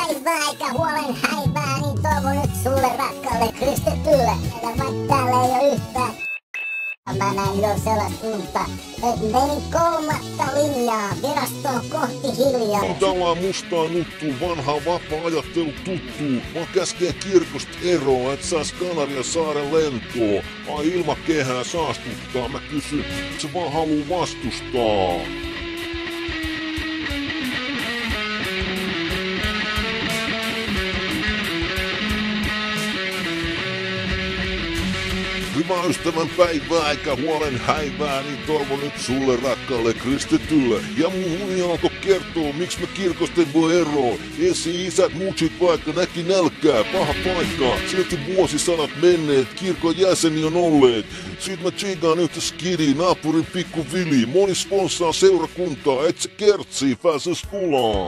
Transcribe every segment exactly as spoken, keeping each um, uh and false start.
päivää eikä huolen häivää, niin toivon nyt sulle rakkaalle kristitylle. Ja vaikka täällä ei oo yhtään, mä näin jo sellaista unta, et meni kolmatta linjaa virastoon kohti hiljaa. Tällä mustaa nuttuu, vanha vapaa-ajattelu tuttuu. Mä käskee kirkosta eroa, et sais Kanarian saaren lentoa. Ai ilmakehää saastuttaa, mä kysyn, se vaan haluu vastustaa. Hyvä ystävän päivää eikä huolen häivää, niin toivon nyt sulle rakkaalle kristitylle. Ja mun uni alkoi kertoo, miksi mä kirkosta ei voi eroa. Esi-isät mutsit vaikka näki nälkää, paha paikka. Silti vuosisadat menneet, kirkon jäseni on olleet. Sit mä tsiigaan yhtä skidi, naapurin pikku Vili. Moni sponssaa seurakuntaa, et se kertsii pääses kulaan.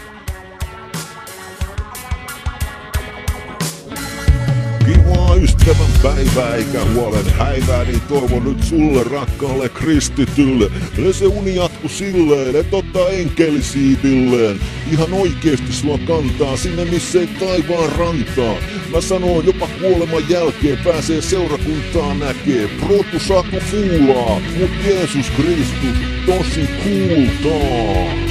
Kivaa ystävän päivää eikä huolen häivää, niin toivon nyt sulle rakkaalle kristitylle. Ja se uni jatku silleen, et ottaa enkelisiivilleen. Ihan oikeesti sua kantaa sinne missä ei taivaan rantaa. Mä sanon jopa kuoleman jälkeen pääsee seurakuntaa näkee. Protu Saku fuulaa, mut Jeesus Kristus tosi kuultaa.